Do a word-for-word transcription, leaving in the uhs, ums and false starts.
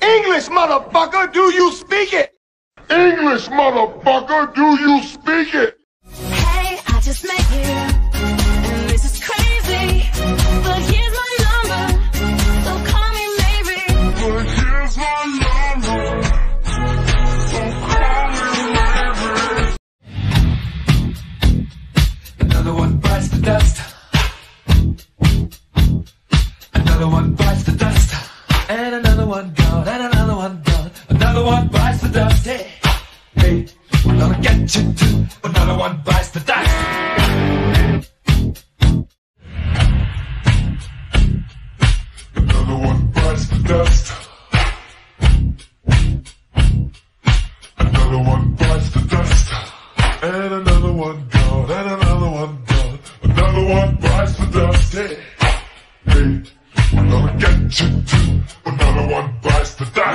English, motherfucker, do you speak it? English, motherfucker, do you speak it? Hey, I just met you, and this is crazy, but here's my number, so call me maybe. But here's my number, so call me maybe. Another one bites the dust. Another one bites the dust. And another one gone, and another one gone. Another one bites the dust. Hey, hey, we're gonna get you too. Another one bites the dust. Another one bites the dust. Another one bites the dust. And another one gone, and another one gone. Another one bites the dust. Hey, hey, we're gonna get you too. Another one bites the dust.